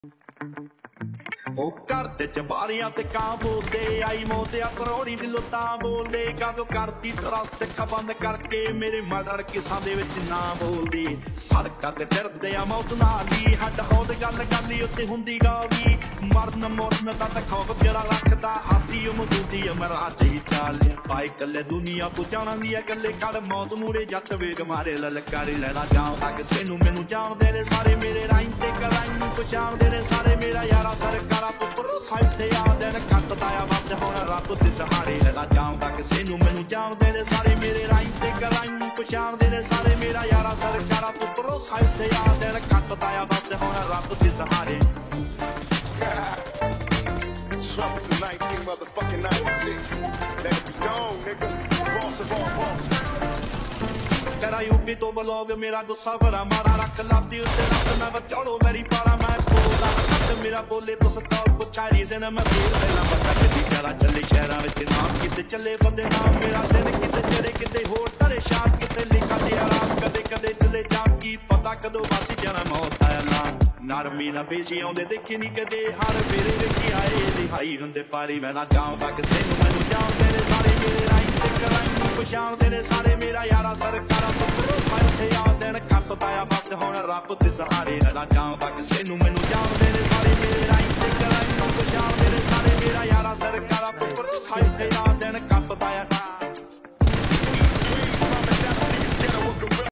ਉਹ ਘਰ ਦੇ ਚਬਾਰੀਆਂ ਤੇ ਕਾਂ ਬੋਲਦੇ ਆਈ ਮੋਤਿਆ ਕਰੋੜੀ ਦੀ ਲੁੱਟਾਂ ਬੋਲਦੇ ਕਦੋਂ ਕਰਦੀ ਤਰਸਤ ਅੱਖਾਂ ਬੰਦ ਕਰਕੇ ਮੇਰੇ ਮਰਡਰ ਕਿਸਾਂ ਦੇ ਵਿੱਚ ਨਾ ਬੋਲਦੀ ਸੜਕਾਂ ਤੇ ਫਿਰਦੇ ਆ ਮੌਤ ਨਾਲ ਹੀ ਹੱਡ ਹੌਦ ਗੱਲ ਕਰਨੀ ਉੱਤੇ ਹੁੰਦੀ ਗਾਵੀ ਮਰਨ ਦਾ ਤਾਂ ਖੌਫ ਜਿਹੜਾ ਰੱਖਦਾ ਹਾਥੀ ਮਜ਼ਦੂਦੀ ਅਮਰਾਤ ਹੀ ਚਾਲ ਪਾਈ ਕੱਲੇ ਦੁਨੀਆ ਪੁੱਛਣਾ ਦੀ ਗੱਲੇ ਕਰ ਮੌਤ ਮੂਰੇ ਜੱਟ ਵੇਗ ਮਾਰੇ ਲਲਕਾਰੇ ਲੈਣਾ ਜਾਉਂ ਤਾਂ ਕਿਸੇ ਨੂੰ ਮੈਨੂੰ ਜਾਣਦੇ ਨੇ ਸਾਰੇ ਮੇਰੇ ਰਾਈਂ ਤੇ ਕਰਾਈਂ ਨੂੰ ਪਛਾਣਦੇ ਨੇ ਸਾਰੇ ਮੇਰਾ ਯਾਰਾ ਸਰਕਾਰਾਂ ਤੋਂ ਭਰੋਸਾ ਇੱਥੇ ਆ ਦਿਨ ਕੱਟਦਾ ਆ ਬਸ ਹੁਣ ਰੱਬ ਦੇ ਸਹਾਰੇ ਲੈਣਾ ਜਾਉਂ ਤਾਂ ਕਿਸੇ ਨੂੰ ਮੈਨੂੰ ਜਾਣਦੇ ਨੇ ਸਾਰੇ ਮੇਰੇ ਰਾਈਂ ਤੇ ਕਰਾਈਂ ਨੂੰ ਪਛਾਣਦੇ ਨੇ ਸਾਰੇ ਮੇਰਾ ਯਾਰਾ ਸਰਕਾਰਾਂ ਤੋਂ ਭਰੋਸਾ ਇੱਥੇ ਆ ਦਿਨ ਕੱਟਦਾ ਆ ਬਸ ਹੁਣ ਰੱਬ ਦੇ ਸਹਾਰੇ Trumpets in 19 motherfucking 96. Let it be gone, nigga. Boss of all bosses. तेरा यूपी तो ब्लॉग मेरा गुस्सा बड़ा मारा रख लाती उससे रख मैं बचाड़ो मेरी पारा मैं बोला मेरा बोले तो सताओ पुछारी से ना मैं फेर पहला बता कि तेरा चले शहरां विच नाम किते चले बंदे नाम मेरा दिन किते चढ़े किते होर टरे शान किते लिखा ते आराम कदे कदे चले जाम की पता कदों वासी जाना मौत आया ना नरमी ना पेशी आउंदे देखी नहीं कदे हर फेरे वेखी आए दिहाई हुंदे पारी मैं ना जाऊं तां किसे नूं मैनूं जाणदे ने सारे मेरे राईं ते कराईं नूं पछाणदे ने सारे मेरा यारा सरकारां ਤੋਂ ਭਰੋਸਾ ਇੱਥੇ ਆ ਦਿਨ ਕੱਟਦਾ ਆ ਬਸ ਹੁਣ ਰੱਬ ਦੇ ਸਹਾਰੇ ਨਾ ਜਾऊं तां किसे नूं मैनूं जाणदे